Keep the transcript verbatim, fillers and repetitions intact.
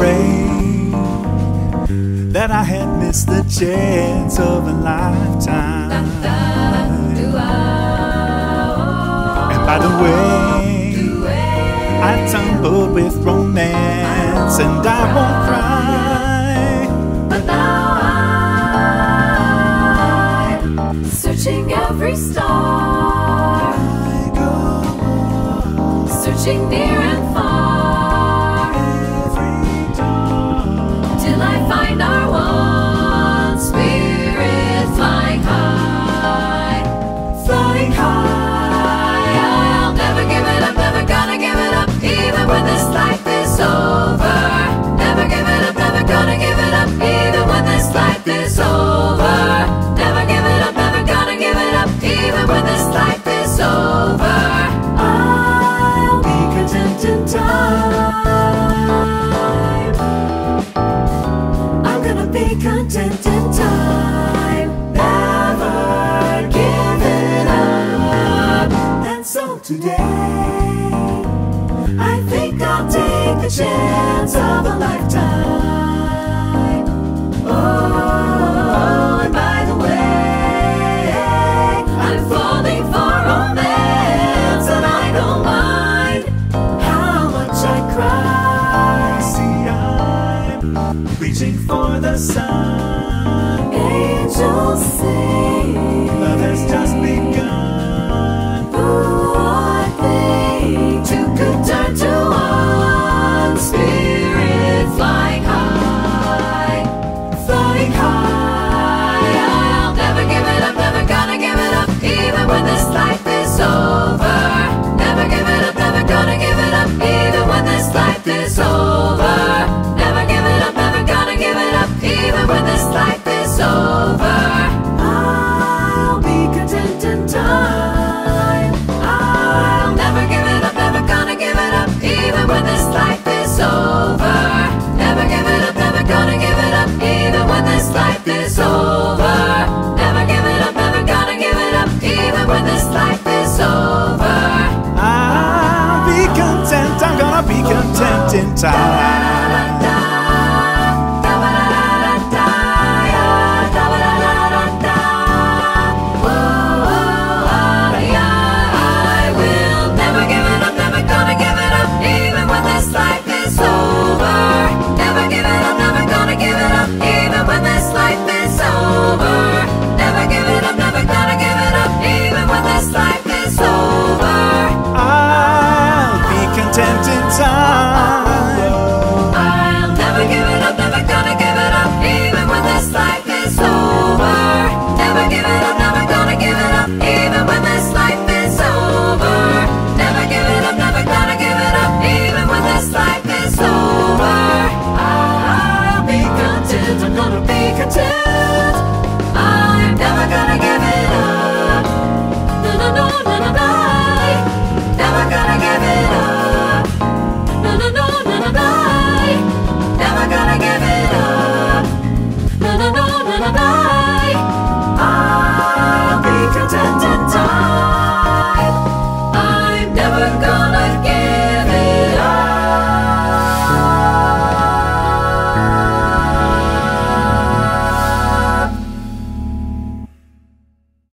afraid that I had missed the chance of a lifetime. And by the way, I tumbled with romance, and I won't cry. But now I'm searching every star, searching near and far, till I find our one spirit flying high, flying high. I'll never give it up, never gonna give it up, even when this life is over. Never give it up, never gonna give it up, even when this life is over. Never give it up, never gonna give it up, even when this life is over. I'll be content in time. I'm gonna be content in time. Never give it up. And so today, I think I'll take the chance of a lifetime. Oh, and by the way, I'm falling for romance, and I don't mind how much I cry. See, I'm reaching for the sun. Angels sing, Love has just begun. who are they? Two could turn to one spirit flying high, flying high. I'll never give it up, never gonna give it up, even when this life is over. Never give it up, never gonna give it up, even when this life is over. Never give it up, never gonna give it up, even when this life is over. I'll be content in time. I'll never give it up, never gonna give it up, even when this life is over. Never give it up, never gonna give it up, even when this life is over. Never give it up, never gonna give it up, even when this life is over. I'll be content, I'm gonna be content in time. I will never give it up, never gonna give it up, even when this life is over. Never give it up, never gonna give it up, even when this life is over. Never give it up, never gonna give it up, even when this life is over. I'll be content in time. I'll never give it up, never gonna give it up, even when this life is over. Never give it up, never gonna give it up, even when this life is over. Never give it up, never gonna give it up, even when this life is over. I'll be content, I'm gonna be content. I'm never gonna give it up. No, no, no, no, no, no. Never gonna give it up. No, no, no, no, no, no. Never gonna give it up. No, no, no, no, no, no. I'll be content in time. I'm never gonna